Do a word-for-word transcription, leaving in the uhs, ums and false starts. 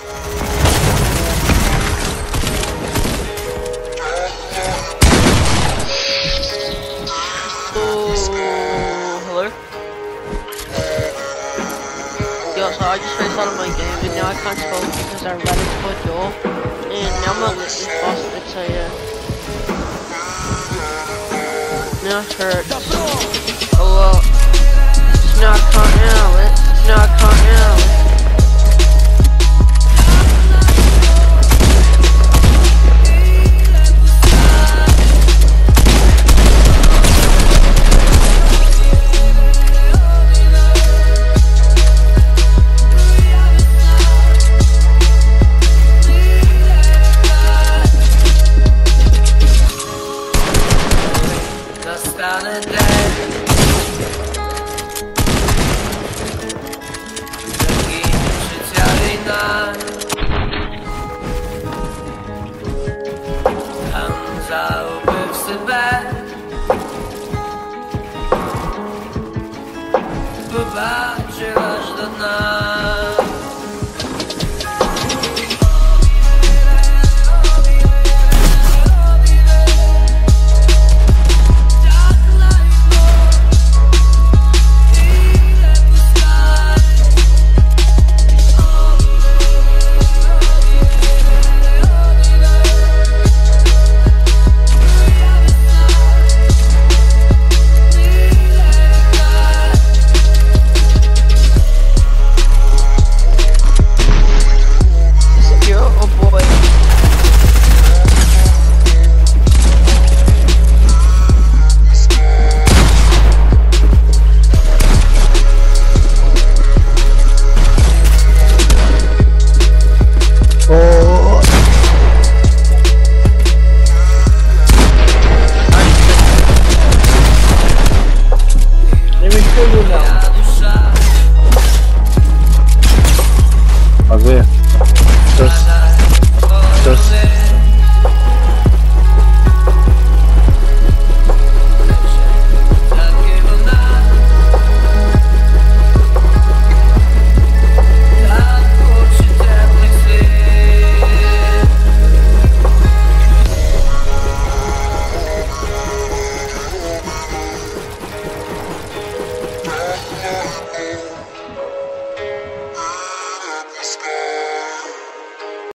Yo, so I just raced out of my game and now I can't focus because I ran into a door and now I'm not literally busted, so yeah. Now it hurts a lot. So now I can't handle it. So now I can't handle it. Nastanę dzień, drogi życia wina, tam załby w Syber, popatrzyłaś do dna.